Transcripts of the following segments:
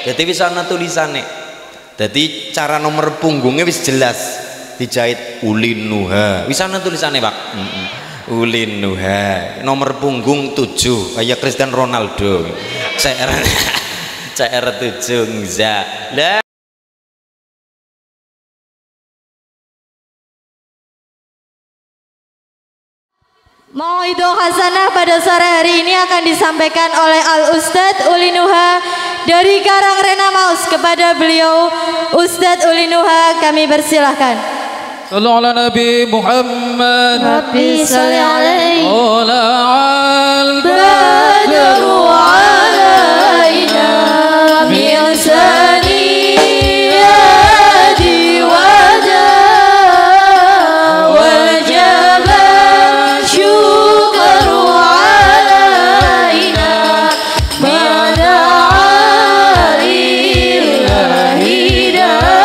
Jadi wis ana tulisane. Jadi cara nomor punggungnya wis jelas dijahit Ulin Nuha. Wis ana tulisane, Pak. Ulin Nuha. Nomor punggung 7 kayak Cristiano Ronaldo. CR7 Nza. Lah Mauidul Hasanah pada sore hari ini akan disampaikan oleh Al-Ustadz Ulinuha dari Karang Rena Maus. Kepada beliau Ustadz Ulinuha kami persilahkan. Sallu ala Nabi Muhammad. Rabbi salli alaihi. Ola'al Badru alaina min saniyati wajah wal jabal syukru alaina mada'a lillahi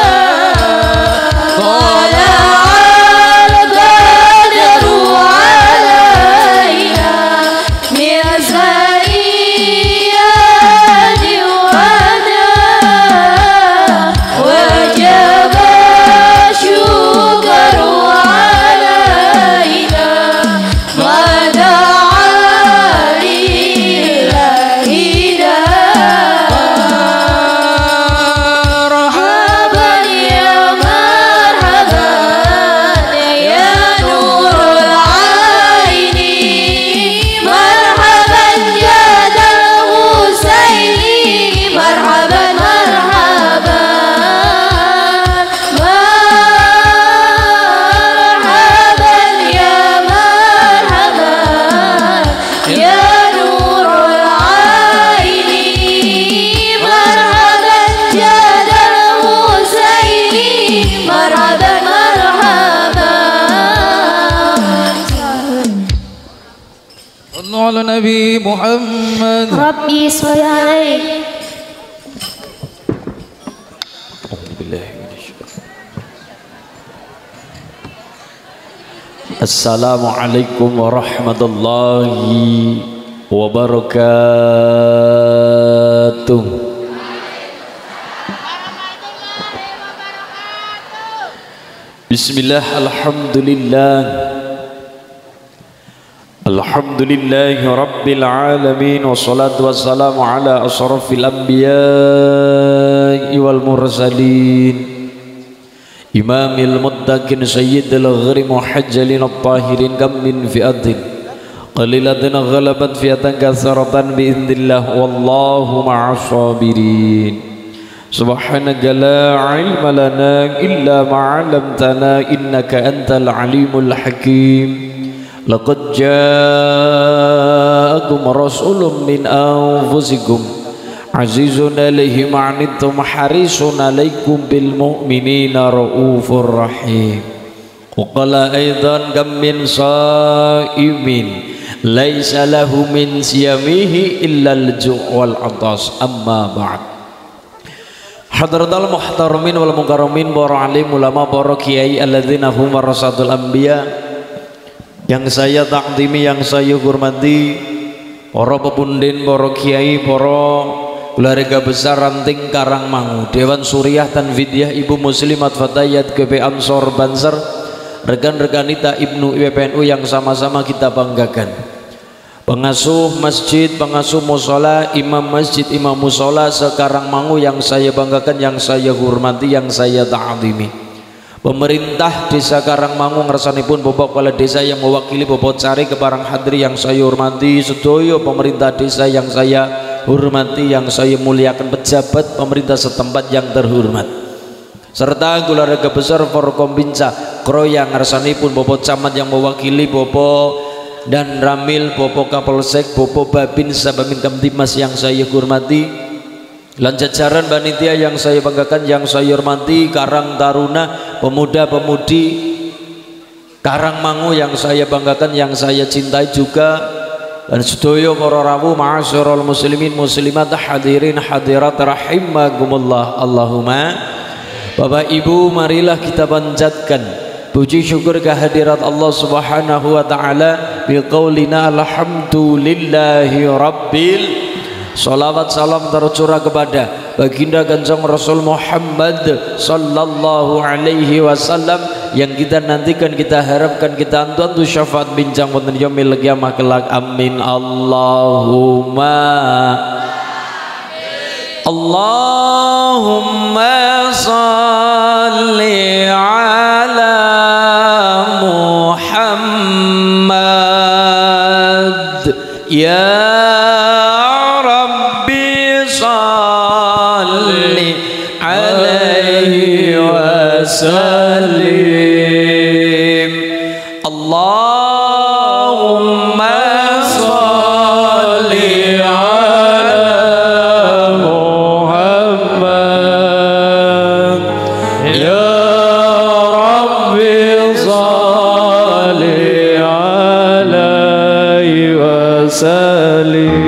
ala Nabi Muhammad. Rabbi salli alaihi. Assalamualaikum warahmatullahi wabarakatuh. Bismillah, alhamdulillah, alhamdulillahi rabbil alamin, wassalatu wassalamu ala asrafil anbiya'i wal mursalin, imamil muttaqin sayyidil ghari muhajjalin at-tahirin, kam min fi'atin qalilatin ghalabat fi'atan katsaratan bi'idznillah wallahu ma'as sabirin. Subhanaka la ilma lana illa ma 'allamtana innaka antal alimul hakim. Laqad ja'akum rasulun min anfusikum azizun alaihi ma 'anittum harisun alaikum bil mu'minina raufur rahim. Wa qala aidan kam min sha'imin laisa lahu min siyamihi illa al-ju' wal 'atas. Amma ba'd. Hadratal muhtaramin wal mukarramin, para alim ulama, para kiai alladzina hum warasatul anbiya, yang saya takdimi, yang saya hormati, para pepundin, para kiai, para keluarga besar Ranting Karangmangu, Dewan Suriah Tanfidyah, Ibu Muslimat Fatayat GP Ansor Banser, rekan-rekan kita Ibnu IPPNU yang sama-sama kita banggakan, pengasuh masjid, pengasuh musola, imam masjid, imam musola sekarangmangu yang saya banggakan, yang saya hormati, yang saya ta'zimi, pemerintah desa Karangmangu ngersanipun Bapak Kepala Desa yang mewakili Bapak Cari Keparang Hadri yang saya hormati, sedoyo pemerintah desa yang saya hormati, yang saya muliakan, pejabat pemerintah setempat yang terhormat, serta keluarga besar Forkombinsa Kroyang ngersanipun Bapak Camat yang mewakili Bapak dan Ramil, Bopo Kapolsek, Bopo Babin, Sabamin Kamtimas yang saya hormati, lan jajaran panitia yang saya banggakan, yang saya hormati, Karang Taruna, pemuda-pemudi Karangmangu yang saya banggakan, yang saya cintai juga, dan sedoyo para rawuh ma'asyiral muslimin muslimat hadirin hadirat rahimakumullah. Allahumma. Bapak Ibu, marilah kita panjatkan puji syukur kehadirat Allah Subhanahu wa taala biqaulina alhamdulillahi rabbil. Salawat salam tercurah kepada baginda Kanjeng Rasul Muhammad sallallahu alaihi wasallam yang kita nantikan, kita harapkan, kita antu syafaat bincang wonten yaumil qiyamah kelak. Amin Allahumma Allahumma salli ala Muhammad ya Rabbi salli alaihi wasallim. Allahumma salli ala Muhammad ya Rabbi salli alaihi wasallim.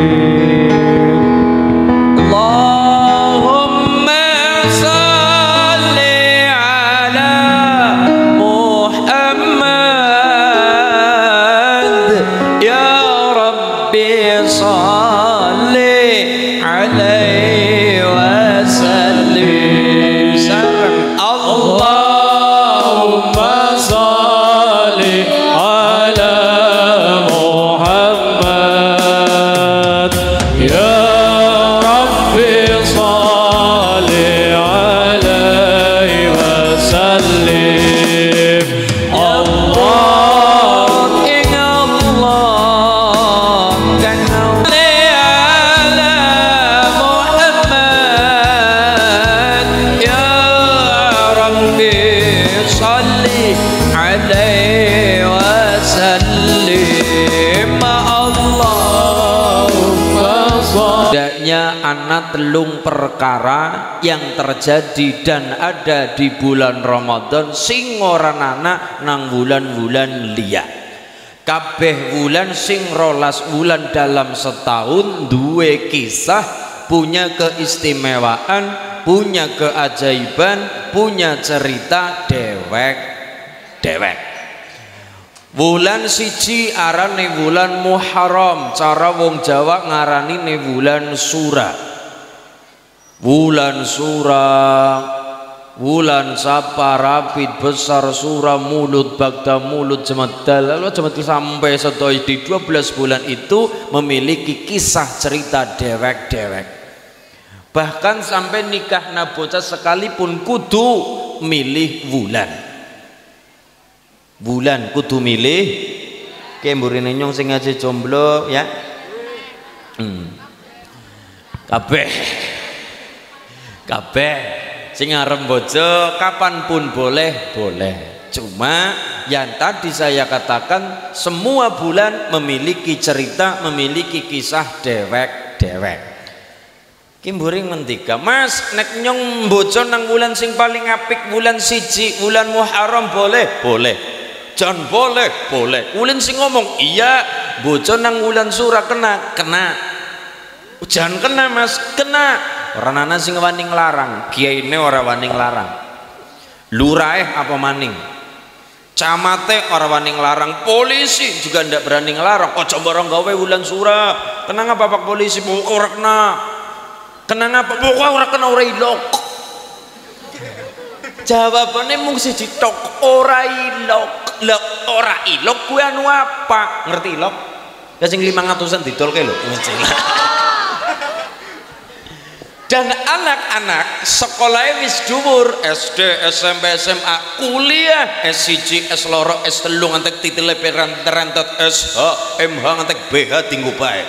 Anak telung perkara yang terjadi dan ada di bulan Ramadan sing ora ana nang bulan-bulan liya. Kabeh bulan sing 12 bulan dalam setahun duwe kisah, punya keistimewaan, punya keajaiban, punya cerita dewek-dewek. Bulan siji arane bulan Muharram, cara wong Jawa ngarani ne bulan Sura. Bulan Sura, bulan Sapa, Rapid, Besar, Sura, Mulut, Bagda, Mulut, Jemedal. Lalu Jemedal sampai setoi di 12 bulan itu memiliki kisah cerita dewek-dewek. Bahkan sampai nikah bocah sekalipun kudu milih bulan. Bulan kudu milih ke mburine nyong sing aja jomblo ya. Kabeh sing arep bojo kapanpun boleh. Cuma yang tadi saya katakan semua bulan memiliki cerita, memiliki kisah dewek-dewek. Ki mburing ngendika, "Mas, nek nyong bojo nang bulan sing paling apik bulan siji, bulan Muharram boleh. Jan boleh. Ulin sing ngomong, "Iya, bojo nang wulan Sura kena." Jan kena, Mas, kena. Ora ana sing wani nglarang, kiyaine ora wani nglarang. Lurahe apa maning? Camate ora wani nglarang, polisi juga ndak berani nglarang. Ojo bareng gawe wulan Sura. Kenang apa Pak polisi? Pokok ora kena. Kenang apa? Pokok ora kena, ora ilok. Jawabannya mung siji tok, ora ilok. Lah ora ilok kuwi anu apa? Ngerti ilok? Ya sing 500-an didolke lho. Dan anak-anak sekolahnya wis dhuwur, SD, SMP, SMA, kuliah S1, S2, S3 ngantek titile perantet SH, MH ngantek BH tinggu bae.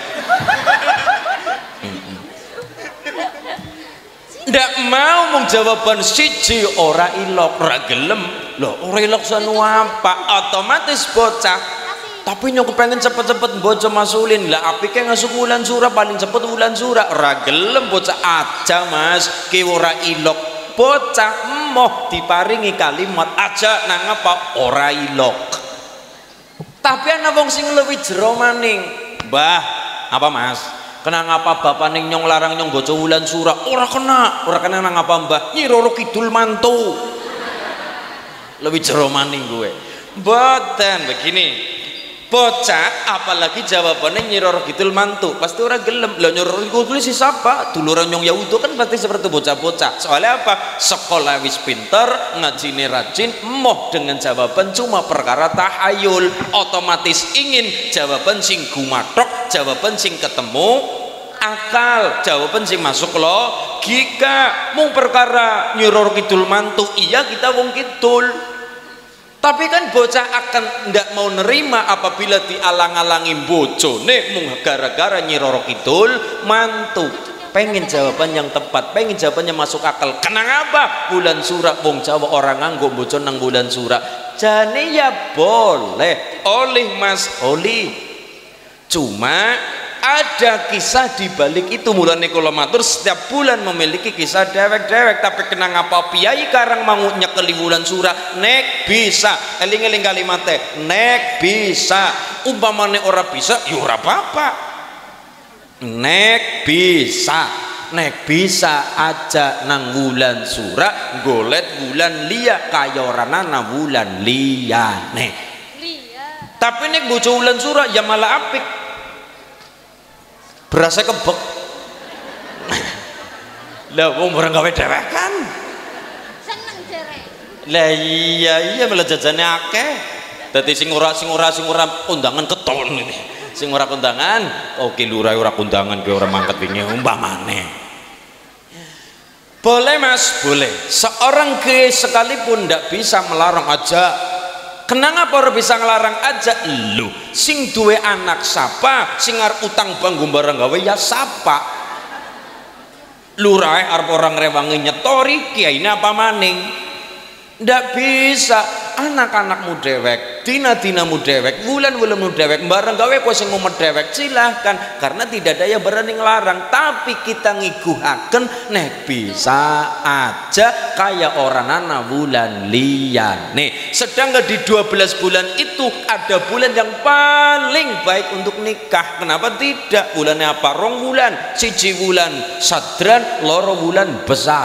Ndak mau mung jawaban siji ora ilok, ora gelem. Loh, ora ilok sanu apa? Otomatis bocah. Tapi nyok pengen cepet-cepet bojo masulin. Lah apike ngasuk wulan Sura paling cepet wulan Sura. Ora gelem bocah aja, Mas. Ki ora ilok. Bocah emoh diparingi kalimat aja nang apa? Ora ilok. Tapi ana wong sing luwih jero maning. Mbah, apa Mas? Kena ngapa bapak ning nyong larang nyong bojo wulan Sura? Ora kena nang apa Mbah? Nyi Roro Kidul mantu. Lebih jero maning gue. Mboten begini. bocah apalagi jawabannya Nyi Roro Kidul mantu pasti orang gelem. Lah Nyi Roro Kidul si siapa? Duluran Nyong Yahudo kan pasti seperti bocah-bocah. Soalnya apa? Sekolah wis pinter, ngajine rajin, moh dengan jawaban cuma perkara tahayul, otomatis ingin jawaban sing gumathok, jawaban sing ketemu akal, jawaban sing masuk logika. Mung perkara Nyi Roro Kidul mantu, iya kita wong kidul. Tapi kan bocah akan ndak mau nerima apabila dialang-alangi bojone mung gara-gara Nyi Roro Kidul mantu. Pengen jawaban yang tepat, pengen jawabannya masuk akal. Kenapa? Bulan Sura wong Jawa orang nganggo bojo nang bulan Sura. Jane ya boleh, oleh Mas Oli. Cuma ada kisah di balik itu. Mulane kula matur setiap bulan memiliki kisah dewek-dewek, tapi kenang apa piyai karang mangu nyekeli bulan Sura nek bisa. Eling-eling kalimatnya nek bisa. Umpamane ora bisa ya ora apa-apa. Nek bisa aja nang bulan Sura golet bulan liya kaya ora nana bulan liyane. Tapi nek bojo bulan Sura ya malah apik. Berasa kebek. Lah wong ora gawe dhewekan. Seneng jere. Lah iya malah jajane akeh. Dadi sing ora kondangan keton ini. Sing ora kondangan, oke lurah ora kondangan kowe ora mangkat wingi umpamane. Boleh Mas, boleh. Seorang kiai sekalipun ndak bisa melarang aja. Kenapa orang bisa ngelarang aja? Lu sing duwe anak sapa, sing arep utang banggo barang gawe ya sapa. Lurah arep orang rewangi nyetori kiyaine apa maning? Ndak bisa. Anak-anakmu dewek, dina-dinamu dewek, bulan-bulanmu dewek, barang gawe kowe sing mumet dewek silahkan, karena tidak ada yang berani ngelarang. Tapi kita ngiguhaken nek bisa aja kayak orang nana bulan liyane. Sedangkan di 12 bulan itu ada bulan yang paling baik untuk nikah. Kenapa tidak? Bulannya apa? Rong bulan, siji bulan Sadran, loro bulan besar.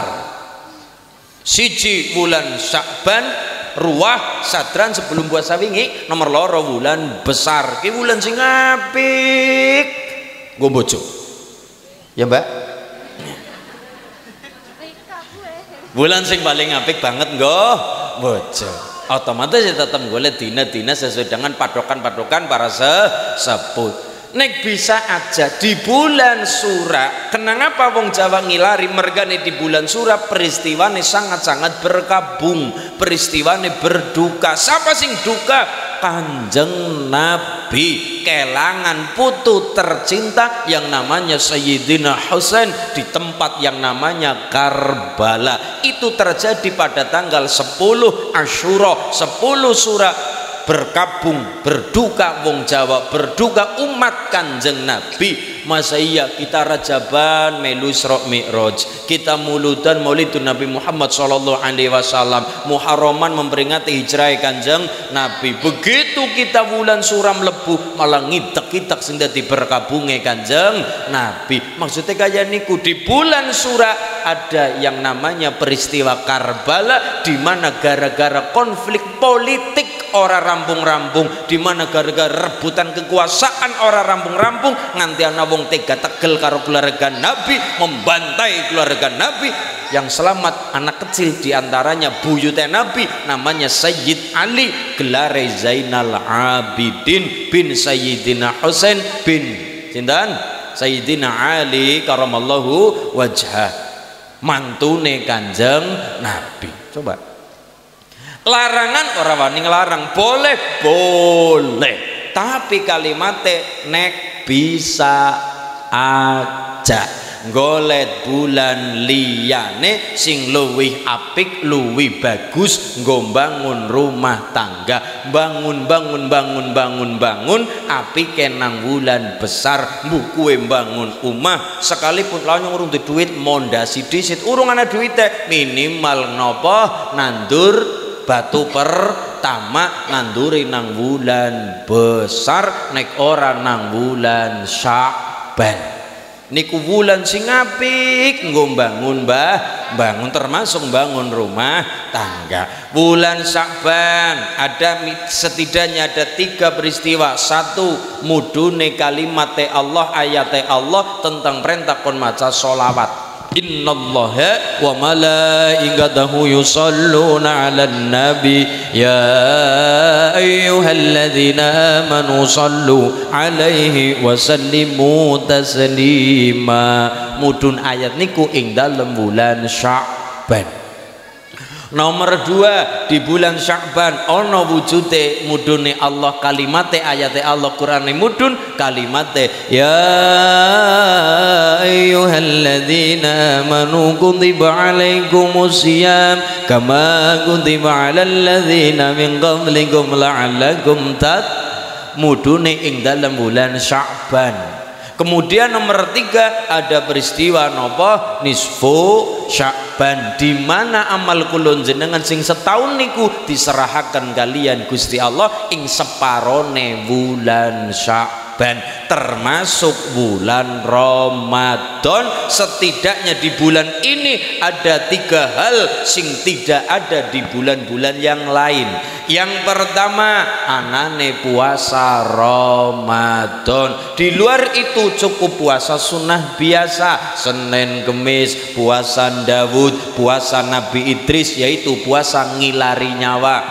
Siji bulan Sya'ban, Ruah Sadran sebelum puasa wingi, nomor loro bulan besar. Ki bulan sing apik nggo bojo. Ya, Mbak? Bulan sing paling apik banget nggo bojo. Otomatis ya tetap golek dina-dina sesuai dengan padokan-padokan para sepuh. Nek bisa aja di bulan Sura. Kenapa wong Jawa ngilari mergane di bulan Sura peristiwane sangat-sangat berkabung, peristiwane berduka. Siapa sing duka? Kanjeng Nabi kelangan putu tercinta yang namanya Sayyidina Husain di tempat yang namanya Karbala. Itu terjadi pada tanggal 10 Asyura, 10 Sura. Berkabung, berduka wong Jawa, berduka umat Kanjeng Nabi. Masa iya kita rajaban melu Isra Mi'raj, kita muludan maulidun Nabi Muhammad sallallahu alaihi wasallam, Muharraman memperingati hijrah Kanjeng Nabi. Begitu kita bulan suram lebu malah ngitek-itek sing dadi berkabunge Kanjeng Nabi. Maksudnya kayak niku di bulan Sura ada yang namanya peristiwa Karbala, di mana gara-gara konflik politik ora rampung-rampung, di mana gara-gara rebutan kekuasaan ora rampung-rampung, nganti ana wong tega tegel karo keluarga Nabi, membantai keluarga Nabi. Yang selamat anak kecil diantaranya buyute Nabi, namanya Sayyid Ali, gelare Zainal Abidin bin Sayyidina Husain bin sinten Sayyidina Ali karamallahu wajhah, mantune Kanjeng Nabi. Coba larangan orang wani ngelarang, boleh tapi kalimatnya nek bisa aja golet bulan liyane sing luwih apik, luwih bagus, nggo bangun rumah tangga, bangun apike nang bulan besar, mbukuwe bangun omah. Sekalipun lanyong urung duwe duit mondasi dhisit, urung ana duwite, minimal nopo nandur batu pertama, nanduri nang bulan besar, nek ora nang bulan Sya'ban. niku wulan sing apik nggo bangun termasuk bangun rumah tangga. Bulan Sya'ban setidaknya ada 3 peristiwa. 1, mudune kalimat Allah, ayat Allah tentang perintah kon maca sholawat. Innallaha wa malaikatahu yusholluna 'alan nabi ya ayyuhalladzina amanu shallu 'alaihi wa sallimu taslima. Mudun ayat niku ing dalem bulan Sya'ban. Nomor 2, di bulan Sya'ban ono wujude mudune Allah, kalimate ayate Allah, Qur'ane mudun kalimate ya ayyuhalladzina amanu kutiba alaikumusiyam kama kutiba alal ladzina min qablikum la'allakum mudune ing dalam bulan Sya'ban. Kemudian nomor 3 ada peristiwa nopo nisfu Sya'ban, di mana amal kulon jenengan sing setahun niku diserahaken kalian Gusti Allah ing separone bulan Sya'ban, termasuk bulan Ramadan. Setidaknya di bulan ini ada 3 hal sing tidak ada di bulan-bulan yang lain. Yang pertama, anane puasa Ramadan. Di luar itu cukup puasa sunnah biasa, Senin Kemis, puasa Dawud, puasa Nabi Idris, yaitu puasa ngilari nyawa.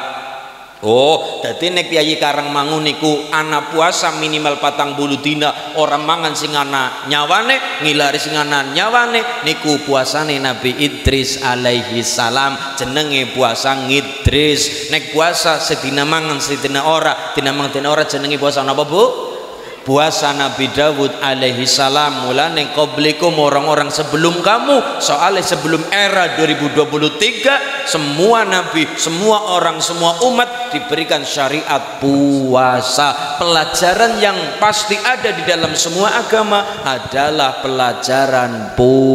Oh, dadi nek Kyai Karangmangu niku ana puasa minimal 40 dina, orang mangan sing ana nyawane, ngilari sing ana nyawane, niku puasane Nabi Idris alaihi salam, jenenge puasa ngidris. Nek puasa sedina mangan sedina ora, dina mangan dina ora, jenenge puasa napa Bu? Puasa Nabi Dawud alaihi salam. Mulane qablikum, orang-orang sebelum kamu, soalnya sebelum era 2023 semua nabi, semua orang, semua umat diberikan syariat puasa. Pelajaran yang pasti ada di dalam semua agama adalah pelajaran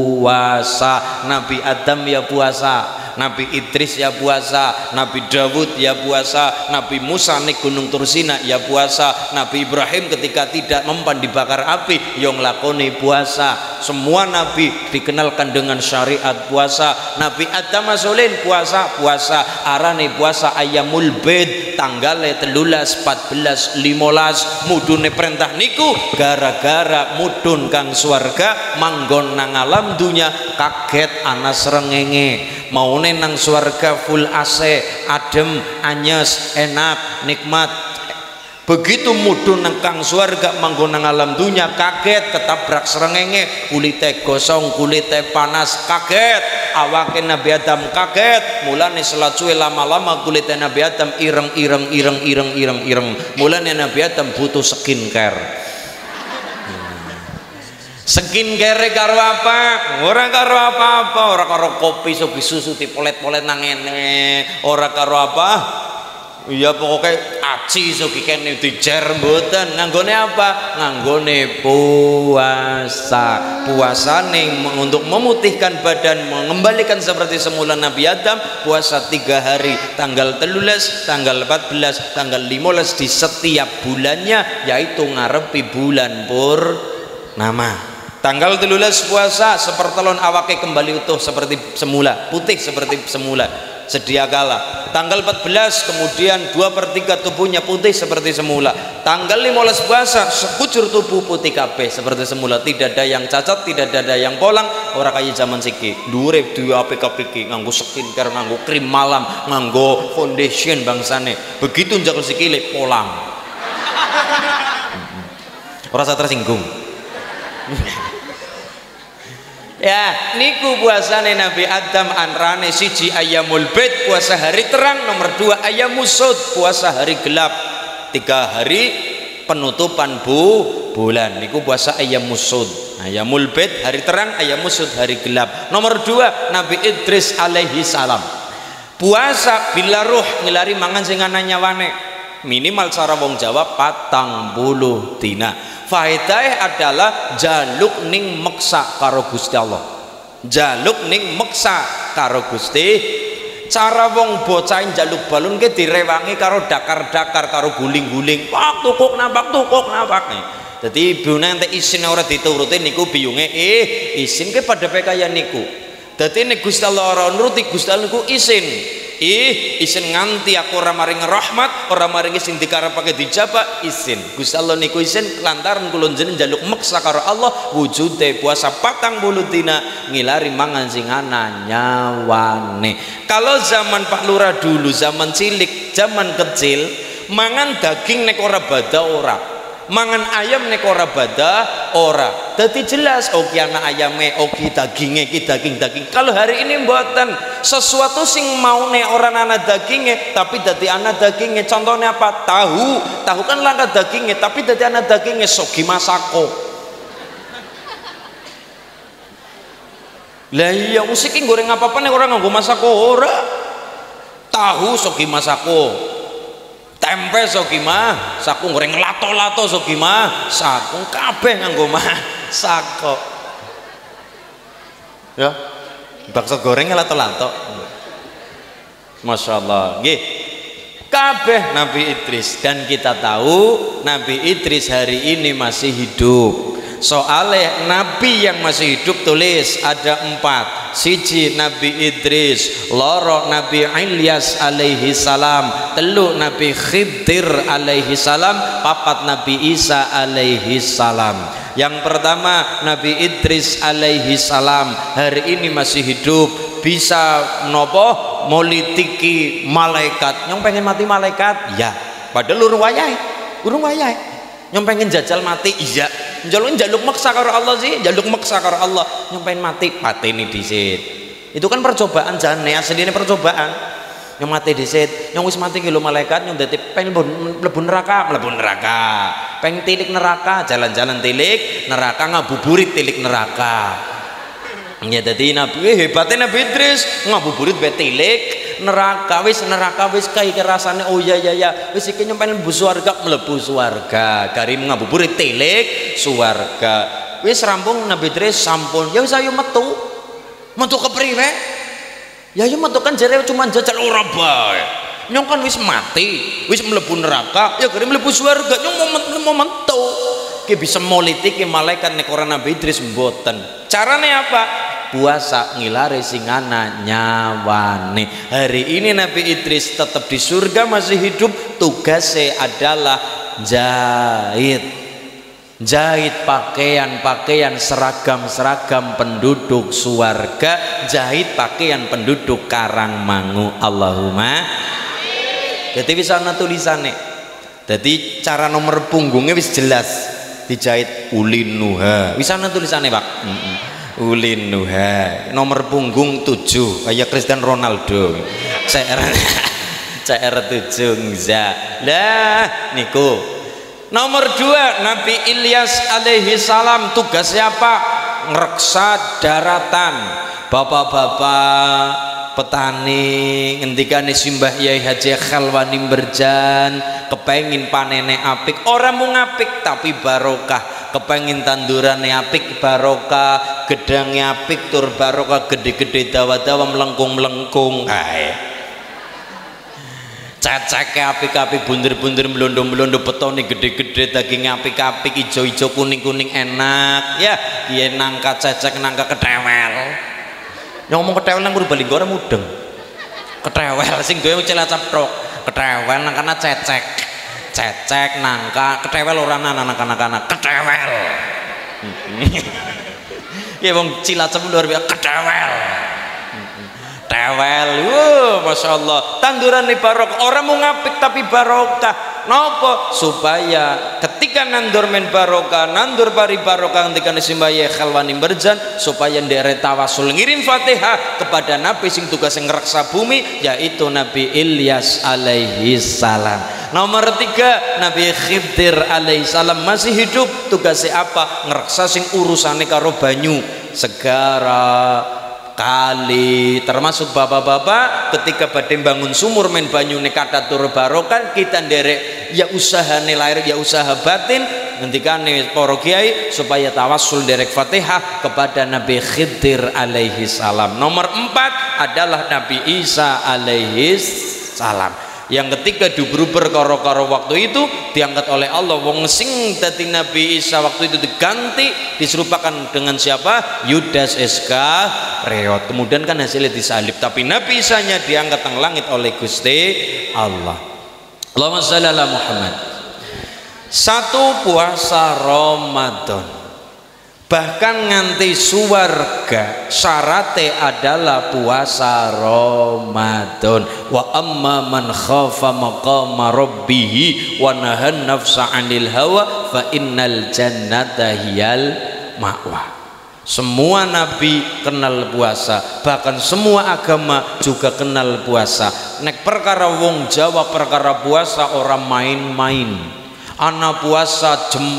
puasa. Nabi Adam ya puasa, Nabi Idris ya puasa, Nabi Dawud ya puasa, Nabi Musa naik gunung Tursina ya puasa, Nabi Ibrahim ketika tidak mempan dibakar api yang lakoni puasa. Semua nabi dikenalkan dengan syariat puasa. Nabi Adam asolin puasa, arane puasa ayamul bid, tanggalnya 13, 14, 15. Mudune perintah niku gara-gara mudun kang swarga manggon nang alam dunya kaget ana srengenge. Maune nang swarga full AC, adem, anyes, enak, nikmat. Begitu mudun nang kang swarga manggon nang alam dunya kaget ketabrak srengenge, kulite gosong, kulite panas, kaget. Awake Nabi Adam kaget. Mulane selacue lama-lama kulite Nabi Adam ireng. Mulane Nabi Adam butuh skincare. Skincare karo apa? Ora karo apa-apa, ora karo kopi sogi susu dipolet-polet nang ngene, ora karo apa? Ya pokoknya aci sogi kene dijer mboten. Nganggone apa? Nganggone puasa. Puasane untuk memutihkan badan, mengembalikan seperti semula Nabi Adam. Puasa 3 hari, tanggal 13, tanggal 14, tanggal 15 di setiap bulannya, yaitu ngarepi bulan purnama. Tanggal 13 puasa, sepertelon awake kembali utuh seperti semula, putih seperti semula, sedia kala. Tanggal 14 kemudian 2/3 tubuhnya putih seperti semula. Tanggal 15 puasa, sekujur tubuh putih kabeh seperti semula, tidak ada yang cacat, tidak ada yang polang. Ora kaya zaman siki, dhuwure duwe apik-apik, nganggo skincare, nganggo krim malam, nganggo foundation bangsane. Begitu njakul sikile polang. Ora usah tersinggung. Ya, niku puasane Nabi Adam anrane siji ayamul bid, puasa hari terang. Nomor 2 ayamusud, puasa hari gelap. 3 hari penutupan bulan niku puasa ayamusud. Ayamul bid hari terang, ayamusud hari gelap. Nomor 2 Nabi Idris alaihi salam, puasa bila ruh ngilari mangan sing ana nyawane, minimal cara wong Jawa 40 dina. Faedah adalah jaluk ning meksa karo Gusti Allah, jaluk ning meksa karo Gusti. Cara wong bocah jaluk balon ke direwangi karo dakar-dakar, karo guling-guling, pak tukuk nampak nih. Dadi ibune entek isin ora dituruti niku biyunge isin ke pada kaya niku. Dadi nek Gusti Allah ora nuruti Gusti Allah niku isin. Isin nganti aku ora maring rahmat, ora maring sing dikarepake dijabah isin. Gusti Allah niku isin lantaran kula njenengan njaluk meksa karo Allah wujude puasa 40 dina ngilari mangan sing ana nyawane. Kalau zaman Pak Lurah dulu, zaman cilik, zaman kecil, mangan daging nek ora bada ora. Mangan ayam nek ora bada ora. Dadi jelas oke ana ayame, oke daginge ki daging. Kalau hari ini mboten sesuatu sing mau nek ora ana daginge tapi dadi ana daginge. Contohnya apa? Tahu kan langka daginge tapi dadi ana daginge sogi masako. Lah iya musik ki goreng apa-apa nek ora nganggo masako ora. Tahu sogi masako. Tempe sogimah, saku goreng lato-lato sogimah, saku kabeh nganggo masako. Ya, bakso gorengnya lato-lato. Masya Allah, nggih. Kabeh Nabi Idris dan kita tahu Nabi Idris hari ini masih hidup. Soalnya Nabi yang masih hidup tulis ada 4. Siji Nabi Idris, loro Nabi Ilyas alaihi salam, telu Nabi Khidir alaihi salam, papat Nabi Isa alaihi salam. Yang pertama Nabi Idris alaihi salam hari ini masih hidup, bisa nopo molitiki malaikat. Yang pengen mati malaikat ya, padahal urung wayahe yang pengen jajal mati iya, jaluk maksa karo Allah sih, jaluk maksa karo Allah yang pengen mati ini disit. Itu kan percobaan jane, asline percobaan. Yang mati disit, yang wis mati ki lho malaikat yang dadi pengen mlebu neraka, pengen tilik neraka, jalan-jalan tilik neraka, ngabuburit tilik neraka. Ya dadi Nabi hebatnya Nabi Idris ngabuburit be tilik neraka wis kayak rasane oh ya wis iki nyampean mlebu swarga karim ngabuburit tilik swarga wis rampung Nabi Idris sampun ya wis ayo metu kepriwe ya ayo metu kan jare cuma jajal ora bae nyong kan wis mati wis mlebu neraka ya karim mlebu swarga nyong mau metu ki bisa moliti ki malaikat nek ora Nabi Idris mboten. Carane apa? Puasa ngilare sing ana nyawane. Hari ini Nabi Idris tetap di surga masih hidup, tugasnya adalah jahit pakaian seragam penduduk surga, jahit pakaian penduduk Karangmangu. Allahumma. Jadi bisa ana tulisane. Jadi cara nomor punggungnya wis jelas dijahit Ulin Nuha. Wis ana tulisane, Pak. Ulin Nuha nomor punggung 7 kayak Cristiano Ronaldo CR7 lah niku. Nomor 2 Nabi Ilyas alaihi salam tugasnya apa? Ngreksa daratan. Bapak-bapak petani ngendikane simbah Yai Haji Khalwani Berjan kepengin panene apik, orang mau ngapik tapi barokah. Kepengin tandurane apik barokah, gedangnya apik tur barokah, gede-gede dawa-dawa melengkung-melengkung. Cacake apik-apik, bunder-bunder melondo-melondo, petone gede-gede, daging apik-apik, ijo-ijo, kuning-kuning enak. Ya, piye nangka cacak nangka ketewel. Ngomong ketewel nang Purbalingga ora mudeng. Ketewel sing duwe Cilacap tok. Ketewel nang kana cecek nangka ketewel ora anak-anak ketewel. Ya wong Cilacap luar biasa ketewel. Tewel, masya Allah. Tanduran ini barokah. Orang mau ngapik tapi barokah. Nopo supaya ketika nandur men barokah, nandur pari barokah ketika nisimbaye Khalwani Berjan supaya ndere tawasul ngirim Fatihah kepada Nabi sing tugas ngereksa bumi yaitu Nabi Ilyas alaihi salam. Nomor 3 Nabi Khidir alaihi salam masih hidup, tugasnya apa? Ngereksa sing urusane karo banyu segara kali, termasuk bapak-bapak ketika badhe bangun sumur men banyune kata tur barokah kita nderek ya usaha lahir ya usaha batin ngendikane para kiai supaya tawassul derek Fatihah kepada Nabi Khidir alaihi salam. Nomor 4 adalah Nabi Isa alaihi salam. yang ketiga diberi karo waktu itu diangkat oleh Allah. Wong sing dadi Nabi Isa waktu itu diganti diserupakan dengan siapa? Yudas Iskariot. Kemudian kan hasilnya disalib, tapi Nabi Isa-nya diangkat teng langit oleh Gusti Allah. Allahumma shalli ala Muhammad. Satu puasa Ramadan bahkan nganti suwarga syarate adalah puasa Ramadan. Wa amma man khafa maqama rabbih wa nahan nafsa 'anil hawa fa innal jannata hiyal ma'wa. Semua nabi kenal puasa, bahkan semua agama juga kenal puasa. Nek perkara wong Jawa perkara puasa orang main-main. Ana puasa jam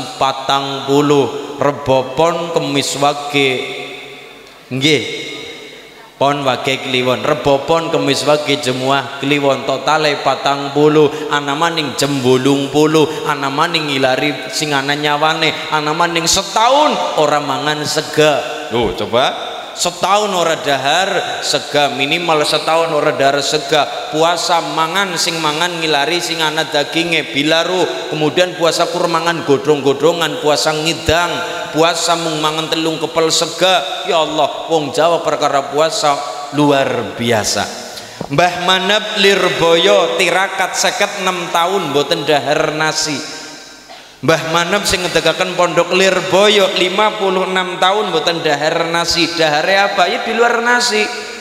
40 Rebo pon Kemis wage nggih pon wage kliwon, Rebo pon Kemis wage jemuah kliwon, totale 40. ana maning jam 80, ana maning ngilari sing ana nyawane, ana maning setahun ora mangan sega. Loh coba setahun ora dahar sega, minimal setahun ora dahar sega. Puasa mangan sing mangan ngilari sing ana daginge bilaru, kemudian puasa kur mangan godhong-godhongan, puasa ngidang, puasa mung mangan telung kepel sega. Ya Allah, wong Jawa perkara puasa luar biasa. Mbah Manab Lirboyo tirakat 56 tahun mboten dahar nasi. Mbah Manab sing ngedegaken pondok Lirboyo 56 tahun mboten dahar nasi. Dahare apa? Ya di luar nasi.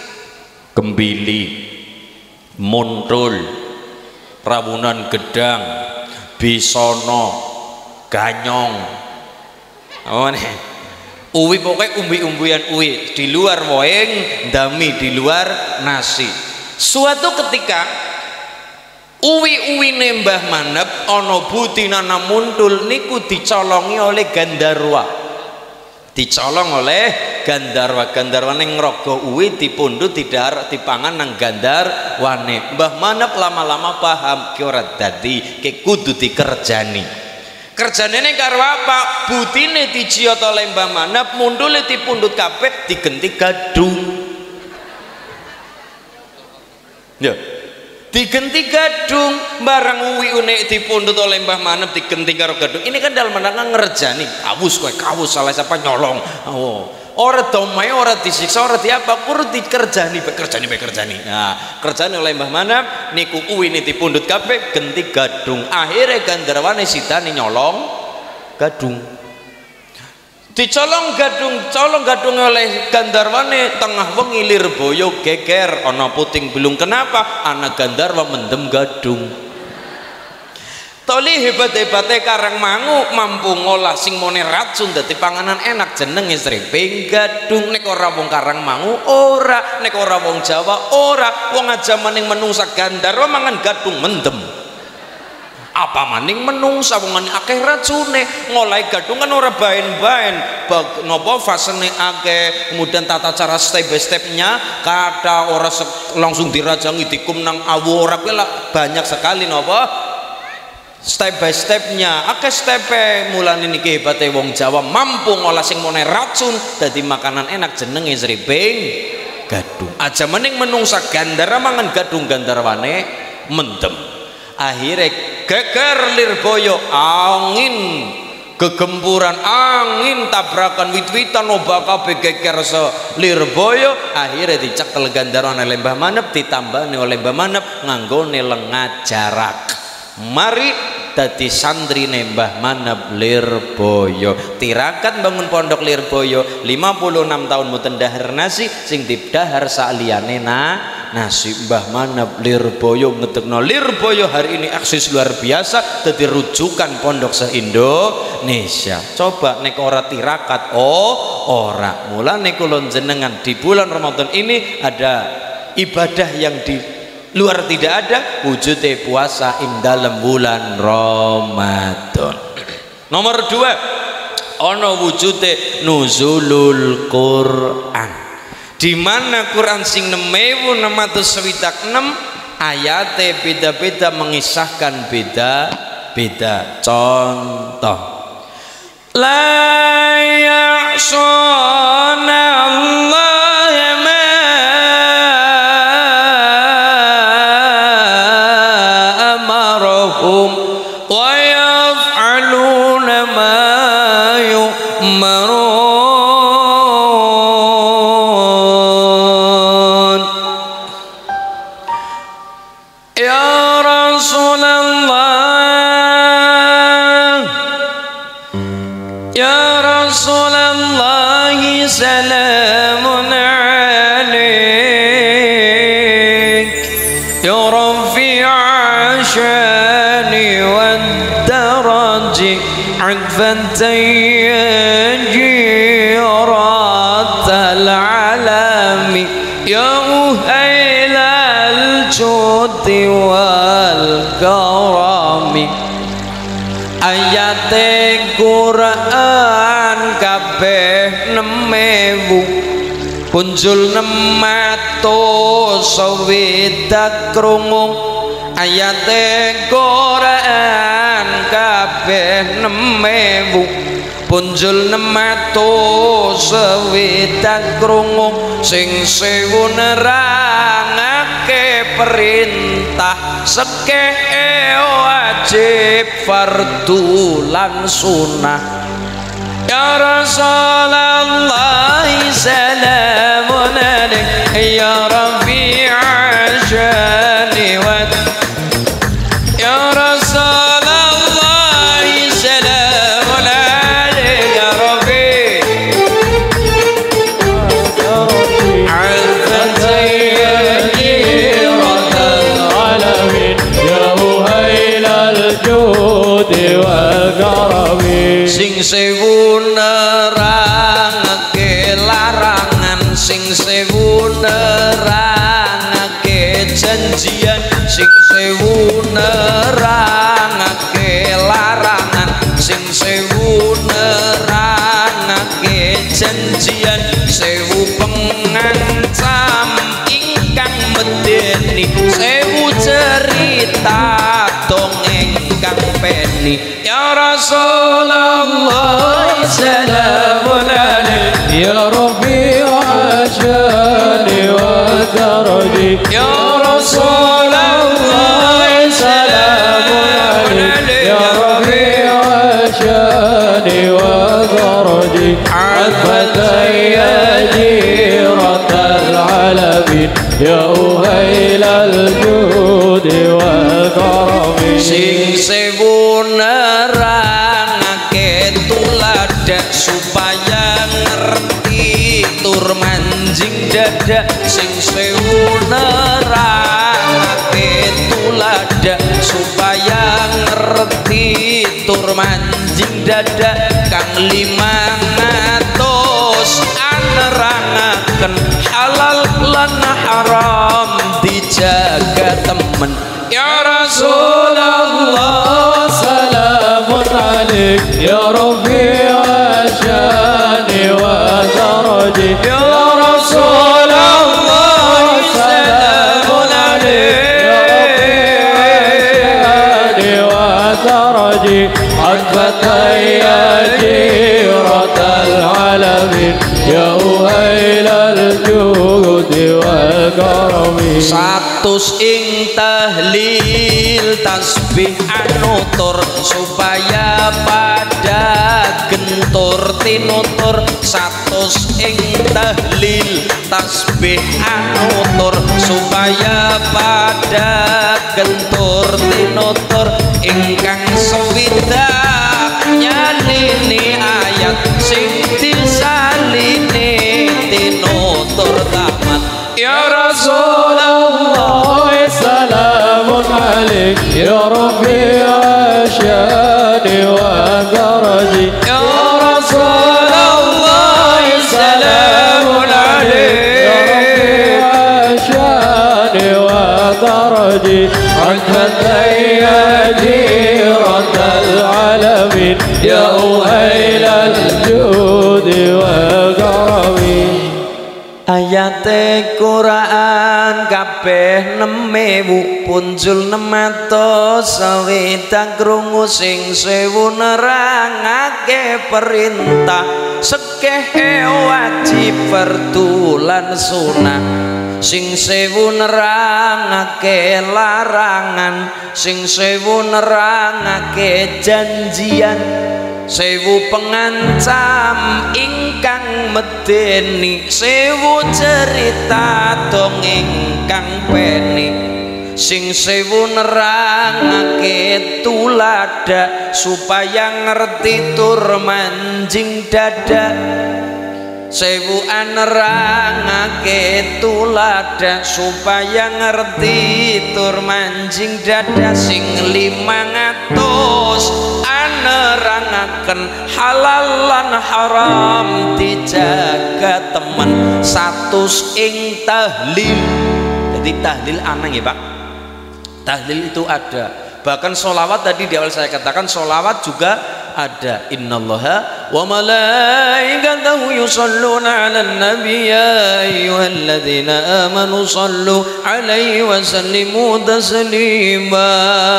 Kembili, muntul, rawunan gedang, bisono, ganyong, apa nih? Uwi pokoknya umbi-umbian uwi di luar woeng, dami di luar nasi. Suatu ketika uwi-uwi Mbah Manab ana butinana muntul niku dicolongi oleh Gandarwa. Dicolong oleh Gandarwa. Gandarwane ngrogo uwi dipundhut didar dipangan nang Gandarwane. Mbah Manab lama-lama paham ki ora dadi ki kudu dikerjani. Kerjane ning karo apa? Butine diciot oleh Mbah Manab, mundule dipundhut kabeh digenti gadung. Ya. Digenti gadung, barang uwi unek dipundhut oleh Mbah Manab digenti karo gadung. Ini kan dalam rangka ngerjani. Kawus kowe, kawus salah siapa nyolong. Oh, ora domai, ora disiksa, ora diapa, kudu dikerjani, bekerjani. Nah, kerjane oleh Mbah Manab niku uwi ini dipundhut kabeh genti gadung. Akhirnya Gandarwane sidane nyolong gadung. Dicolong gadung oleh Gandarwane tengah wengi Lirboyo geger ana puting belung. Kenapa? Anak Gandarwa mendem gadung. Toli hebat-hebate Karangmangu mampu ngolah sing mone racun dadi panganan enak, jenenge sreping gadung. Nek ora wong Karangmangu ora, nek ora wong Jawa ora, wong aja maning menungsa Gandarwa mangan gadung mendem. Apa maning menungsa wong akeh racune, ngolai gadung kan ora baen-baen, napa fasene akeh, kemudian tata cara step by stepnya kata ora langsung dirajangi dikum nang awu ora kuwi banyak sekali napa step by stepnya akeh stepe. Mulane niki hebate wong Jawa mampu ngolah sing mone racun dadi makanan enak, jenenge sriping gadung. Aja maning menungsa Gandara mangan gadung Gandarwane mendem. Akhirnya geger Lirboyo, angin gegempuran, angin tabrakan wit-witan oba kabeh geger se Lirboyo. Akhirnya dicekel Gandarwane oleh Mbah Manab, ditambani oleh Mbah Manab nganggone lengat jarak. Mari dadi santri Mbah Manab Lirboyo. Tirakat bangun pondok Lirboyo 56 tahun mboten dahar nasi, sing didahar saliyane nasi. Mbah Manab Lirboyo ngetekno Lirboyo hari ini eksis luar biasa, dadi rujukan pondok se-Indonesia. Coba nek ora tirakat ora. Mulane kula jenengan di bulan Ramadan ini ada ibadah yang di luar tidak ada, wujudnya puasa ing dalam bulan Ramadan. Nomor 2, ono wujudnya nuzulul Quran, di mana Quran sing 6626 ayatnya beda-beda mengisahkan beda-beda. Contoh, la ya'suna Allah Rasulullah, ya Rasulullah, salamun alaik, ya Rafi'a syani wad daraji, adfatan ya jiratal alami, ya uhailal judi wal karami. Ayate Quran kabeh 6.000 punjul 660 krungu. Ayate Quran kabeh 6.000 punjul 660 krungu. Sing 1000 nerangake perintah sekeh wajib fardu lan sunah. Ya Rasulullah, salamun alaik, ya Rafi'a syani wad, ya Rasulullah, salamun alaik, ya Rafi' sing 1000 nerangake larangan, sing 1000 nerangake janjian, sing 1000 nerangake larangan, sing 1000 nerangake janjian, 1000 pengancam ingkang medeni, 1000 cerita dongeng kang peni. Ya Rasulullah, salamun alaik, ya Rafi'a syani wa daraji, ya Rasulullah, salamun alaik, ya Rafi'a syani wa daraji, adfatan ya jiratal alamin, ya uhailal judi wal karami. sing 1000 nerangake tuladak supaya ngerti tur manjing dada, sing 1000 nerangake tuladak supaya ngerti tur manjing dada, kang 500 anerangaken halal lan haram dijaga temen. Ya Rasulullah, salamun alaik, ya Rafi'a syani wa daraji, ya Rasulullah, salamun alaik, ya Rafi'a syani wa daraji, adfatan ya jiratal alamin, ya uhailal judi wal karami. 100 ing tahlil tasbih anutur supaya pada gentur tinutur. 100 ing tahlil tasbih anutur supaya pada gentur tinutur. Ingkang swidak nyanini ayat sing disaline tinutur tamat. Ya Rasulullah, salamun alaik, ya Rafi'a syani wa daraji, ya Rasulullah, salamun alaik, ya Rafi'a syani wa daraji, adfatan ya jiratal alamin, ya uhailal judi wal karami. Ayate Quran kabeh 6.000 punjul 660 krungu. Sing 1000 nerangake perintah sekeh wajib fardu lan sunah. Sing 1000 nerangake larangan, sing 1000 nerangake janjian, 1000 pengancam ingkang medeni, 1000 cerita dongeng kang peni, sing sewu nerangake tulada supaya ngerti tur manjing dada sewu nerangake tulada supaya ngerti tur manjing dada sing 500 anerangaken halal lan haram dijaga temen 100 ing tahlil. Jadi tahlil aneh ya Pak, tahlil itu ada, bahkan sholawat tadi di awal saya katakan sholawat juga ada. Innallaha wa malaikatahu yusholluna 'alan nabi ya ayyuhalladzina amanu shallu 'alaihi wa sallimu taslima.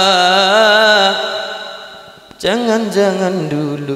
Jangan dulu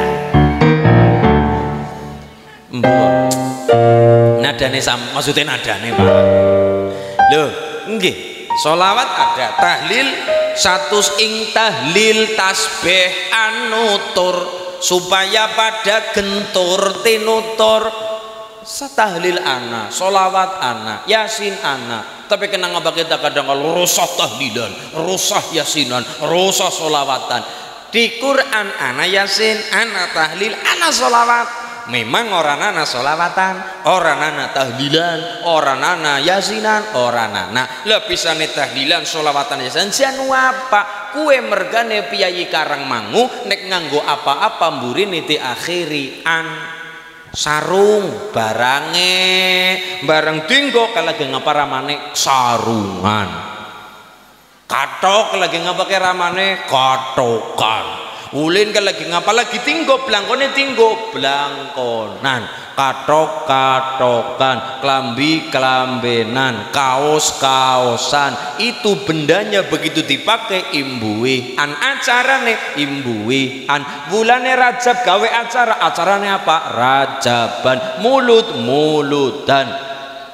mbok nadane maksudnya nadane Pak. Loh nggih, sholawat ada, tahlil 100 ing tahlil tasbih anutur supaya pada gentur tinutur tahlil ana, sholawat ana, yasin ana. Tapi kenapa kita kadang kalau rusah tahlilan, rusah yasinan, rusah sholawatan. Di Quran ana yasin, ana tahlil, ana sholawat. Memang orang ana sholawatan, orang ana tahlilan, orang ana yasinan, orang ana lepisane tahlilan, sholawatan, yasinan. Janu apa? Kue mergane piyayi Karangmangu nek nganggo apa-apa mburine diakhiri an sarung barang tinggo kalagi ngapa ramane sarungan. Katok lagi ngapa ke ramane katokan. Ulin kalau lagi ngapa lagi tinggo blangkone tinggo blangkonan, katok katokan, kelambi kelambenan, kaos kaosan. Itu bendanya begitu dipakai imbuwi an acarane imbuwi an bulane Rajab gawe acarane apa? Rajaban, mulut-mulutan,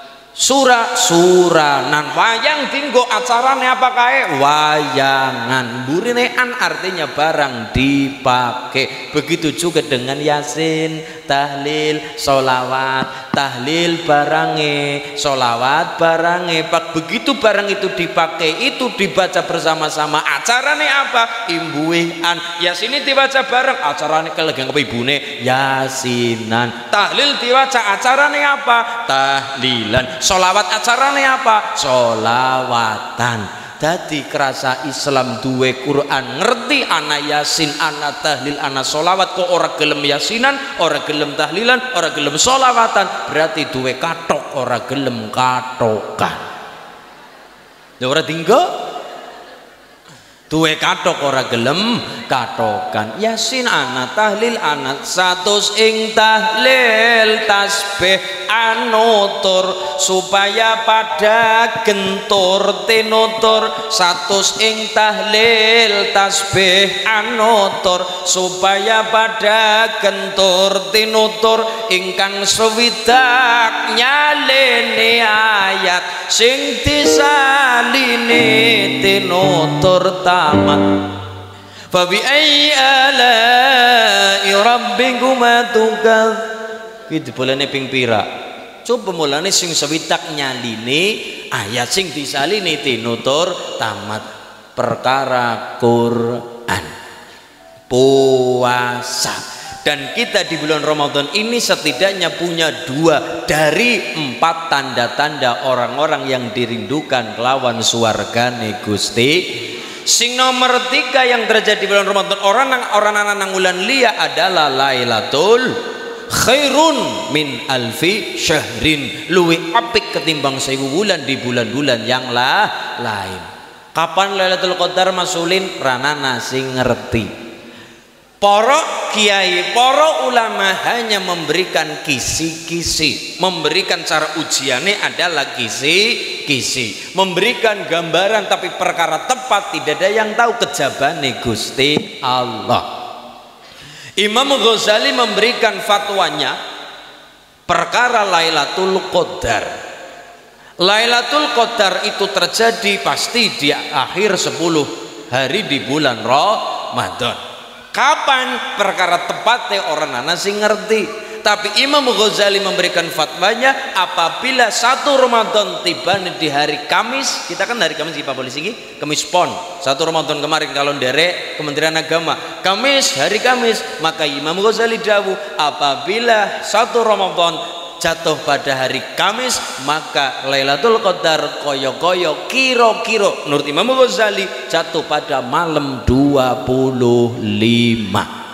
suranan, wayang tinggo acarane apa kae? Wayangan. Burinean artinya barang dipakai. Begitu juga dengan yasin, tahlil, sholawat, tahlil barange, sholawat barange. Begitu barang itu dipakai, itu dibaca bersama-sama. Acarane apa? Imbuhan. Yasin ini dibaca bareng, acarane kelegen apa ibune? Yasinan. Tahlil diwaca, acarane apa? Tahlilan. Sholawat acarane apa? Sholawatan. Dadi kerasa Islam duwe Quran, ngerti ana yasin, ana tahlil, ana sholawat, kok ora gelem yasinan, ora gelem tahlilan, ora gelem sholawatan, berarti duwe katok, ora gelem katokan. Ya ora tinggo duwe katok ora gelem katokan. Yasin ana, tahlil ana, 100 ing tahlil tasbih anutur supaya pada gentur tinutur. 100 ing tahlil tasbih anutur supaya pada gentur tinutur. Ingkang swidak nyalene ayat sing disaline tinutur tamat. Fabi ayyi ala'i rabbikuma tukadz. Iki bolane ping pira? Coba mulane sing sewidak nyaline ayat sing disaline tinutur tamat. Perkara Quran, puasa. Dan kita di bulan Ramadan ini setidaknya punya 2 dari 4 tanda-tanda orang-orang yang dirindukan kelawan suargane Gusti. Sing nomor 3 yang terjadi di bulan Ramadan orang nang bulan liya adalah Lailatul khairun min alfi syahrin, luwi apik ketimbang 1000 bulan di bulan-bulan yang lain. Kapan Lailatul Qadar masulin? Ranana sing ngerti. Para kiai, para ulama hanya memberikan kisi-kisi, memberikan cara ujiannya adalah kisi-kisi, memberikan gambaran, tapi perkara tepat tidak ada yang tahu kejabane Gusti Allah. Imam Ghazali memberikan fatwanya perkara Lailatul Qadar. Lailatul Qadar itu terjadi pasti di akhir 10 hari di bulan Ramadan. Kapan? Perkara tepatnya orang anak sing ngerti. Tapi Imam Ghazali memberikan fatwanya apabila 1 Ramadan tiba di hari Kamis, kita kan hari Kamis Pak Polisi ini, Kamis Pon 1 Ramadan kemarin kalau derek Kementerian Agama Kamis, hari Kamis, maka Imam Ghazali dawuh apabila 1 Ramadan jatuh pada hari Kamis maka Lailatul Qadar koyo-koyo kiro-kiro menurut Imam Ghazali jatuh pada malam 25.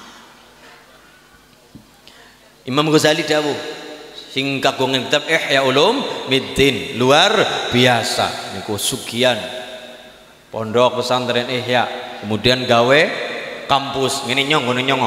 Imam Ghazali dawuh sing kagungan kitab Ihya Ulumuddin luar biasa niku sugihan pondok pesantren Ihya kemudian gawe kampus ngene nyong.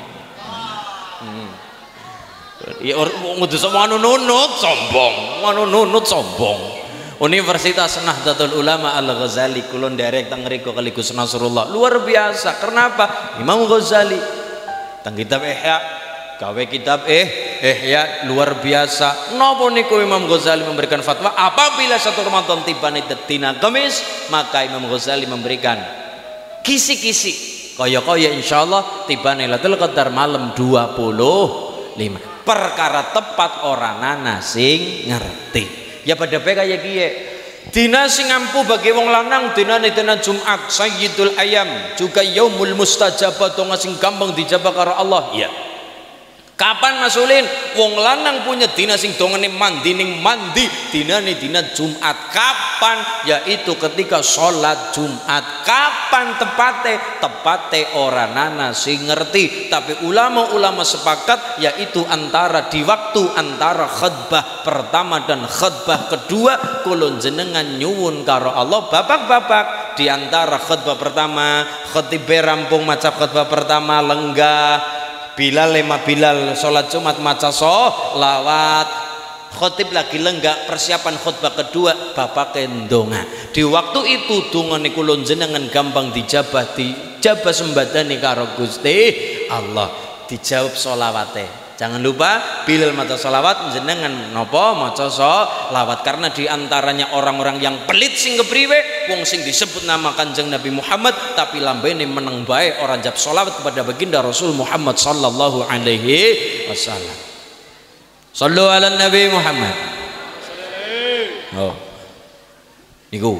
Ya ngudu sama nunut sombong. Universitas Nahdlatul Ulama Al-Ghazali kulon derek teng mriku kali Gus Nasrullah luar biasa. Kenapa? Imam Ghazali teng kitab Ihya gawe kitab Ihya luar biasa. Napa niku Imam Ghazali memberikan fatwa apabila 1 Ramadan tiba dina Kamis maka Imam Ghazali memberikan kisi-kisi kaya-kaya insyaallah tiba Lailatul Qadar malam 25. Perkara tepat orang nana sing ngerti. Ya pada kayak kiye. Dina sing ampu bagi wong lanang dina Jumat Sayyidul Ayam juga yaumul mustajabah donga sing gampang dijabah karo Allah. Iya. Kapan masulin wong lanang punya dina sing dongane mandi ning mandi dinane dina Jumat. Kapan? Yaitu ketika sholat Jumat. Kapan tepate ora nana sing ngerti, tapi ulama-ulama sepakat yaitu antara di waktu antara khutbah pertama dan khutbah kedua kulun jenengan nyuwun karo Allah babak-babak di antara khutbah pertama khatib rampung maca khutbah pertama lenggah Bilal sholat Jumat maca sholawat khotib lagi lenggak persiapan khutbah kedua bapak kendonga di waktu itu dungane kulon jenengan gampang dijabah sembadani karo Gusti Allah dijawab sholawate. Jangan lupa Bilal maca sholawat jenengan nopo maca sholawat karena diantaranya orang-orang yang pelit sing kepriwe wong sing disebut nama Kanjeng Nabi Muhammad tapi lambene meneng bae orang jawab sholawat kepada baginda Rasul Muhammad sallallahu alaihi wasallam. Sallu ala Nabi Muhammad. Oh. Niku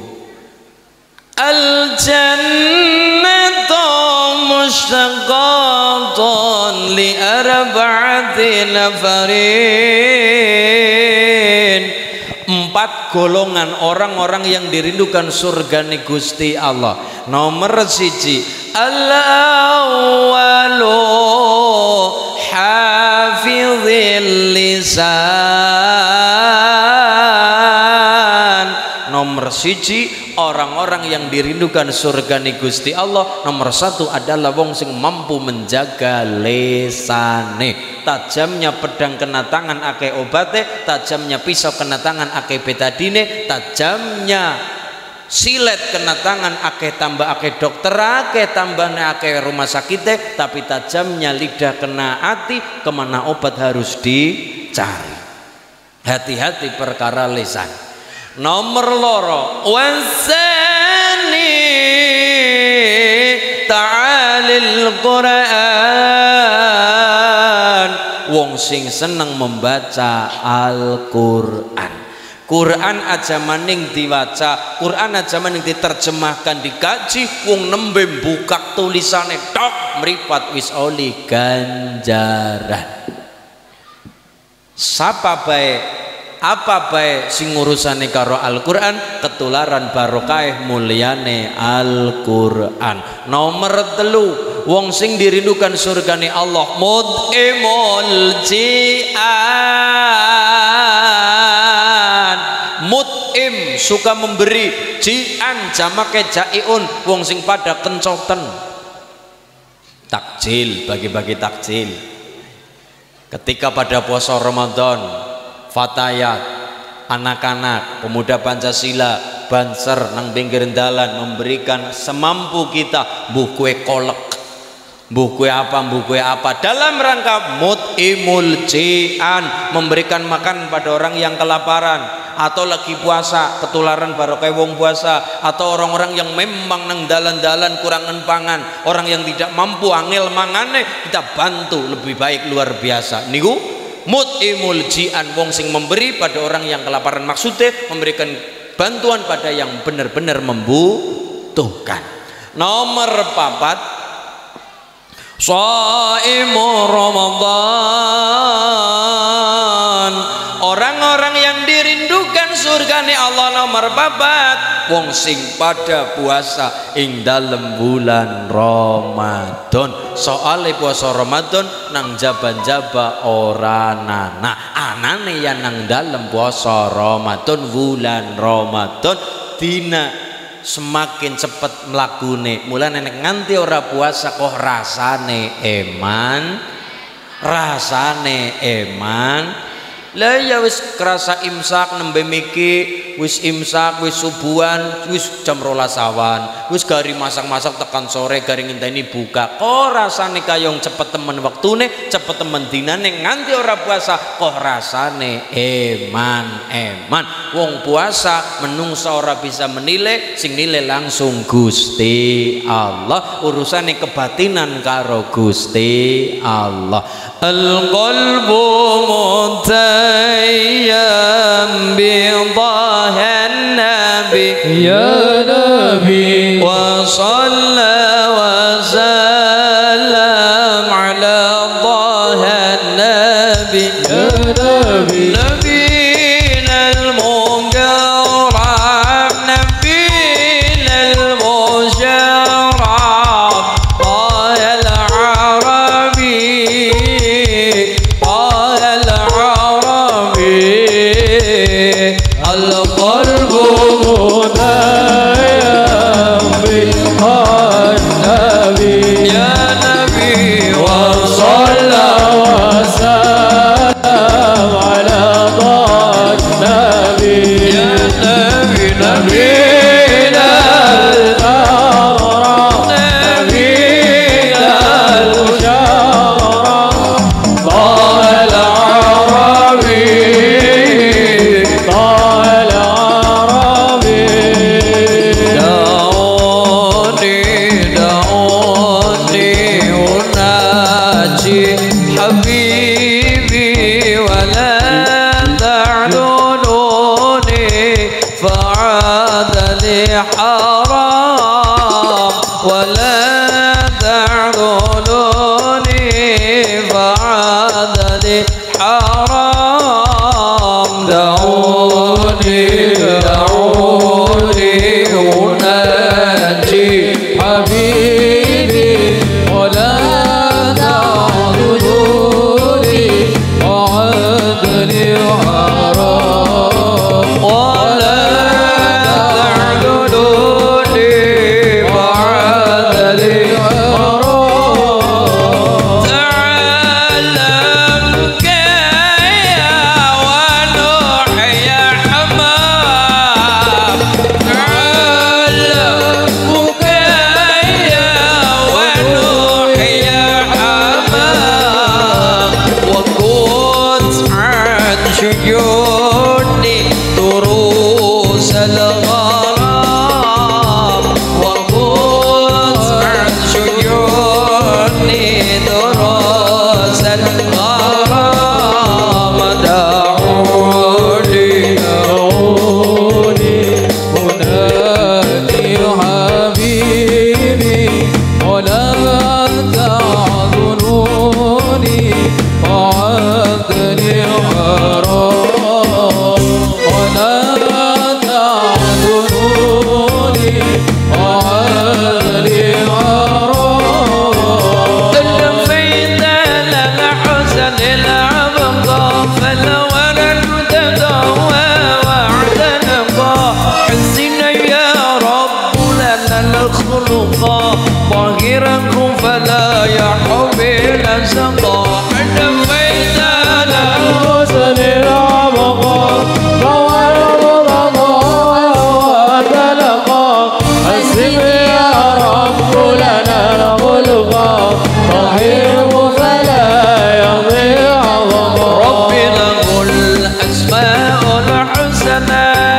al jannatu mushtaqatun li arba'ati nafarin. 4 golongan orang-orang yang dirindukan surga ni Gusti Allah. Nomor 1 al-awwalu hafizil lisan. Nomor 1 orang-orang yang dirindukan surga ni Gusti Allah. Nomor 1 adalah wong sing mampu menjaga lesane. Tajamnya pedang kena tangan akeh obate, tajamnya pisau kena tangan akeh betadine, tajamnya silet kena tangan akeh tambah akeh dokter akeh tambahne akeh rumah sakit, tapi tajamnya lidah kena hati kemana obat harus dicari. Hati-hati perkara lisan. Nomor loro wasani ta'alil Quran, wong sing seneng membaca Al-Quran. Quran aja maning diwaca, Quran aja maning diterjemahkan dikaji, wong nembe buka tulisane tok mripat wis oli ganjaran. Sapa bae apa bae sing urusane karo Al-Quran ketularan barokah mulyane Al-Quran. Nomor 3 wong sing dirindukan surgane Allah mut'imul ji'an. Mut'im suka memberi, ji'an jamake jaiun wong sing pada kencoten. Takjil, bagi-bagi takjil ketika pada puasa Ramadan. Fatayat, anak-anak, pemuda Pancasila, banser nang pinggir dalan memberikan semampu kita, mbuh kue kolek, mbuh kue apa dalam rangka mut'imul ji'an, memberikan makan pada orang yang kelaparan. atau lagi puasa ketularan barokah wong puasa, atau orang-orang yang memang nang dalan-dalan kurangan pangan, orang yang tidak mampu angel mangane, kita bantu lebih baik luar biasa niku mut'imul ji'an, wong sing memberi pada orang yang kelaparan, maksudnya memberikan bantuan pada yang benar-benar membutuhkan. Nomor 4, shaimu Ramadan, orang-orang yang dirindukan surgane Allah. Nomor 4, wong sing pada puasa ing dalem bulan Ramadan. Soale puasa Ramadan nang jaba-jaba ora anane ya nang dalem puasa Ramadan, bulan Ramadan dina semakin cepet mlakune. Mulane nek nganti ora puasa kok rasane eman, lah ya wis kerasa imsak nembe miki, wis imsak, wis subuhan, wis jam 12 awan, wis gari masak-masak tekan sore gari ngenteni buka. Kok rasane kayong cepet temen waktune, cepet temen dinane, nganti ora puasa kok rasane eman. Wong puasa menungsa ora bisa menilai, sing nilai langsung Gusti Allah. Urusane kebatinan karo Gusti Allah. Al-qalbu mutayyam bi dhahan nabi ya nabi wa shalla wa sallam ala dhahan nabi ya nabi nabiyina al-mukarram nabiyina al-musharraf qala al-arabi القلب متيم بالنبي يا نبي وصلى وسلم على النبي يا نبي نبينا الأبرار نبينا المشرف طه العربي حبيبي ولا تعلنوني فعاد لي حرام ولا تعلنوني فعاد لي حرام دعوني أناجي حبيبي ولا حرام ولا تعلنوني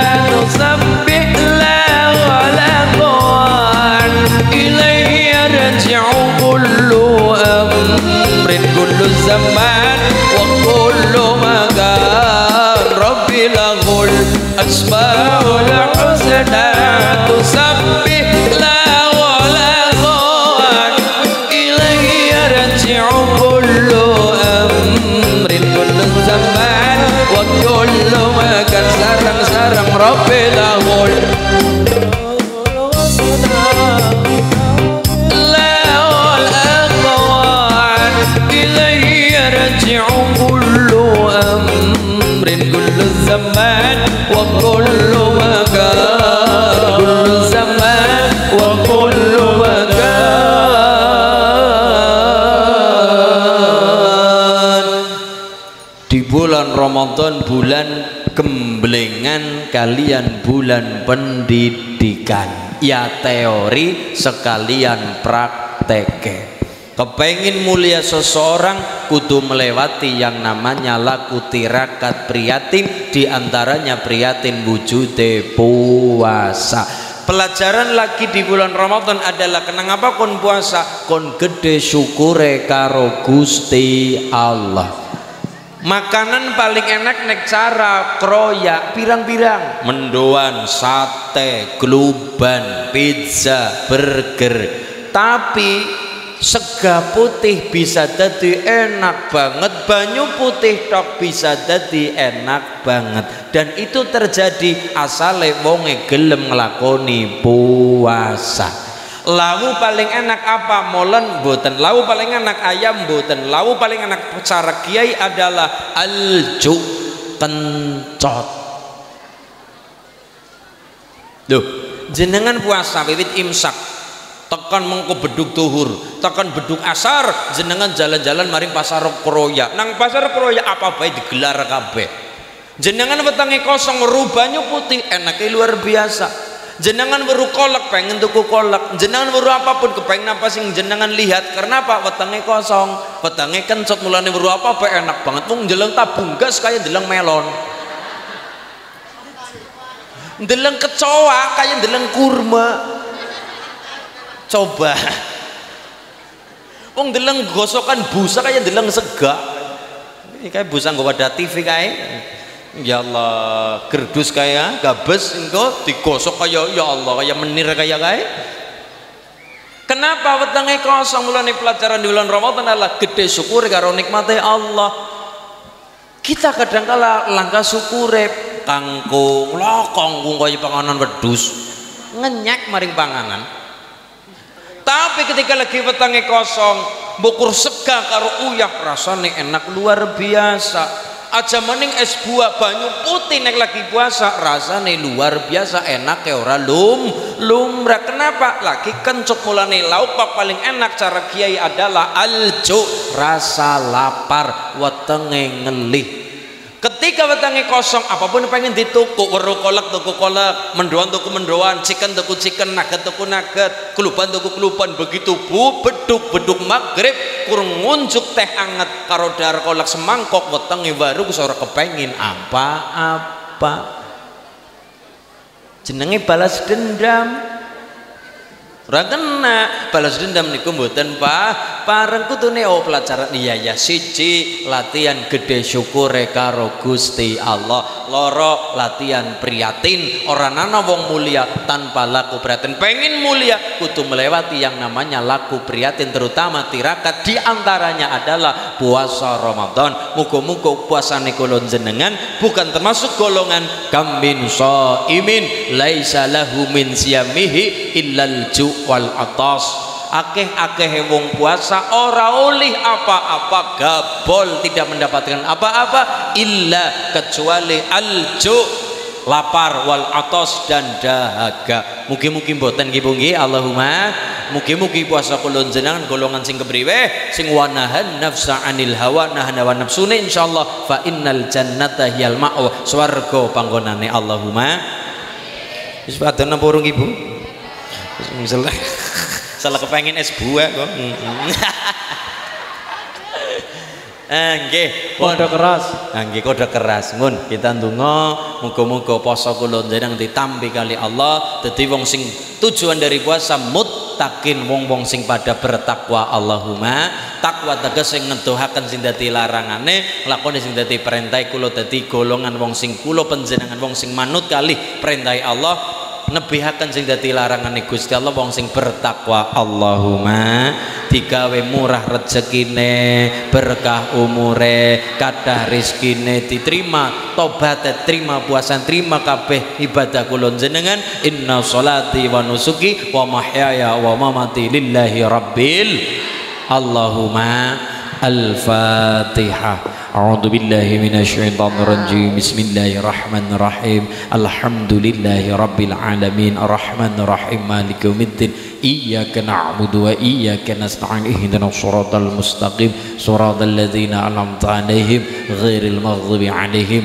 تسبح لا ولا قوان إليه يرجع كل أمر كل زمان وكل مكان ربي له الأسماء الحسنى تسبح لا ولا قوان إليه يرجع كل أمر كل زمان وكل مكان sarang-sarang Rabbi lahul lahul aqwan ilaihi yarji'u kullu amrin kullu zaman wa kullu makan kullu zaman wa kullu makan. Di bulan Ramadan, bulan gemblengan kalian, bulan pendidikan, ya teori sekalian prakteke. Kepengin mulia seseorang kudu melewati yang namanya laku tirakat prihatin, diantaranya prihatin wujude puasa. Pelajaran lagi di bulan Ramadan adalah kenapa kon puasa, kon gede syukure karo Gusti Allah. Makanan paling enak nek cara kroyak pirang-pirang, mendoan, sate, gluban, pizza, burger. Tapi sega putih bisa jadi enak banget, banyu putih tok bisa jadi enak banget. Dan itu terjadi asale wonge gelem nglakoni puasa. Lawu paling enak apa? Molen mboten. Lawu paling enak ayam mboten. Lawu paling enak cara kiai adalah alju, kencot. Loh, jenengan puasa wiwit imsak tekan mengko beduk tuhur, tekan beduk asar, jenengan jalan-jalan maring pasar Kroya. Nang pasar Kroya apa bae digelar kabeh. Jenengan wetenge kosong rubahnya putih, enaknya luar biasa. Jenengan baru kolak pengen tuku kolak, jenengan baru apapun kepengen apa sing jenengan lihat. Karena apa? Wetenge kosong, wetenge kencot, mulane baru apa enak banget. Mung jeleng tabung gas kayak deleng melon, deleng kecoa kayak deleng kurma. Coba wong deleng gosokan busa kayak deleng sega. Ini kayak busa nggo wadah TV kayak. Ya Allah, gerdus kayak gabes engko digosok kayak ya Allah kayak menir kayak kenapa wetenge kosong? Mulane pelajaran di bulan Ramadan adalah gede syukur karo nikmate Allah. Kita kadang kala langka syukure kangkung lokong kaya panganan wedhus ngenyak maring panganan. Tapi ketika lagi wetenge kosong bukur sega karo uyah rasane enak luar biasa. Aja maning es buah banyu putih nek lagi puasa rasane luar biasa enak ya ora lumrah. Kenapa? Lagi kencok mulane lauk paling enak cara kiai adalah alju, rasa lapar wetenge ngelih. Ketika wetenge kosong apapun pengen dituku, weru kolak tuku kolak, mendoan tuku mendoan, chicken tuku chicken, nugget tuku nugget, kelupan tuku kelupan. Begitu bu beduk maghrib kurang ngunjuk teh anget karo dar kolak semangkok wetenge baru ora kepengin apa-apa. Jenenge balas dendam. Ora kena balas dendam niku mboten pareng kutune pelajaran iya ya siji latihan gede syukure karo Gusti Allah, loro latihan prihatin ora ana wong mulia tanpa laku prihatin. Pengen mulia kudu melewati yang namanya laku prihatin, terutama tirakat, diantaranya adalah puasa Ramadan. Muga-muga puasane kula jenengan bukan termasuk golongan kamin shaimin laisa lahu min siyamihi illal ju wal atas. Akeh-akeh wong puasa ora oleh apa-apa, gabol, tidak mendapatkan apa-apa illa kecuali alju, lapar, wal atas dan dahaga. Mugi-mugi mboten nggih nggih, Allahumma mugi-mugi puasa kula jenengan golongan sing kepriwe, sing wanahan nafsa anil hawa, nahan hawa nafsune insyaallah fa innal jannata hiyal ma'wa, swarga panggonane. Allahumma wis padha napa urung Ibu? Misalnya salah kepengen es buah kok. Nggih, Kode keras. nggih kode keras. Mun kita ndonga muga-muga poso kula njenengan ditampi kali Allah dadi wong sing tujuan dari puasa muttaqin, wong-wong sing pada bertakwa. Allahumma takwa teges sing ngedohaken sing dadi larangane, nglakoni sing dadi perintah kula dadi golongan wong sing kula panjenengan wong sing manut kali perintah Allah, nebihaken sing dadi larangane Gusti Allah wong sing bertakwa. Allahumma digawe murah rezekine, berkah umure, kathah rezekine diterima, tobat terima, puasa terima, kabeh ibadah kula jenengan. Inna sholati wa nusuki wa mahyaya wa mamati lillahi rabbil. Allahumma al-Fatihah. A'udzu billahi minasyaitonir rajim. Bismillahirrahmanirrahim. Alhamdulillahi rabbil alamin arrahmanir rahim maliki yaumiddin. Iyyaka na'budu wa iyyaka nasta'in ihdinas siratal mustaqim siratal ladzina an'amta 'alaihim ghairil maghdubi 'alaihim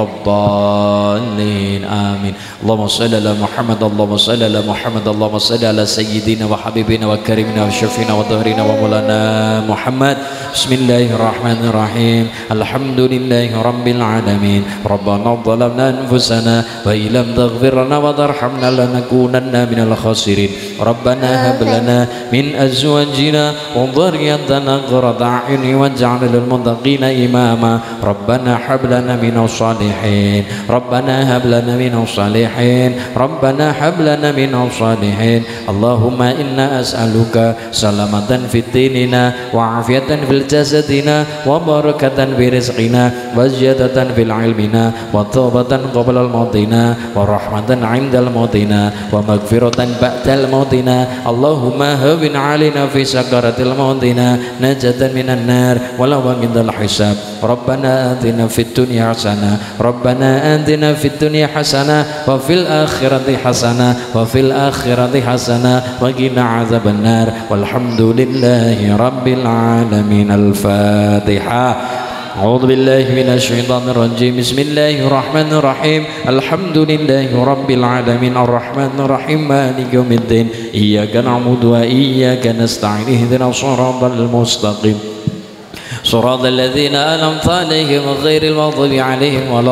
waladdallin. Amin. Allahumma shalli ala Muhammad, Allahumma shalli ala Muhammad, Allahumma shalli ala sayyidina wa habibina wa karimina wa syafina wa dhahrina wa maulana Muhammad. Bismillahirrahmanirrahim. Alhamdulillahi rabbil alamin. Rabbana dhalamna anfusana wa illam taghfir lana wa tarhamna lanakunanna minal khasirin. Rabbana hab lana min azwajina wa dhurriyyatina qurrata a'yun waj'alna lil muttaqina imama. Rabbana hab lana minas salihin. Rabbana hab lana minas salihin. Rabbana hab lana minas salihin. Allahumma inna as'aluka salamatan fid dinina wa afiyatan fil jasadina wa barakatan fi rizqina wa ziyadatan fil ilmina wa tawbatan qabla al mautina wa rahmatan 'indal mautina wa maghfiratan ba'dal mautina. Allahumma hawwin 'alaina fi sakaratil mautina najatan minan nar wa law indal hisab. Rabbana atina fid dunya hasanah, Rabbana atina fid dunya hasanah wa fil akhirati hasanah wa fil akhirati hasanah wa qina adzabannar. Walhamdulillahi rabbil alamin. Al-Fatihah. أعوذ بالله من الشيطان الرجيم. بسم الله الرحمن الرحيم. الحمد لله رب العالمين الرحمن الرحيم مالك يوم الدين. إياك نعبد وإياك نستعين اهدنا الصراط المستقيم صراط الذين أنعمت عليهم غير المغضوب عليهم ولا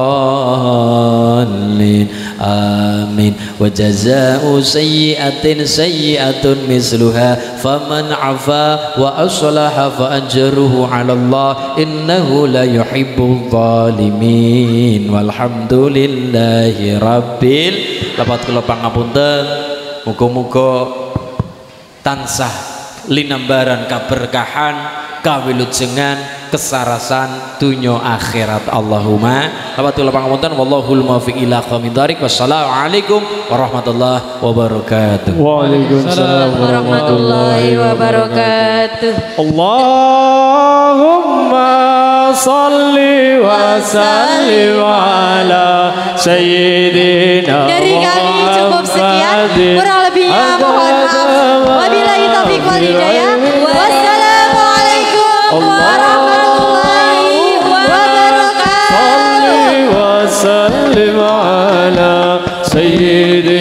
الضالين. آمين. وجزاء سيئة سيئة مثلها فمن عفا وأصلح فأجره على الله إنه لا يحب الظالمين. والحمد لله رب Lapat kula pangapunten, muga-muga tansah linambaran kaberkahan, kawilujengan, kesarasan dunya akhirat. Allahumma lapatul pangapunten wallahul muwaffiq ila aqwamit thoriq. Wassalamualaikum warahmatullahi wabarakatuh. Waalaikumsalam warahmatullahi wabarakatuh. Allahumma salli wa sallim ala sayyidina. Dari kami cukup sekian, kurang lebihnya mohon maaf. Wabillahi taufiq wal hidayah. Wassalamualaikum warahmatullahi wabarakatuh. Salli wa sallim ala sayyidina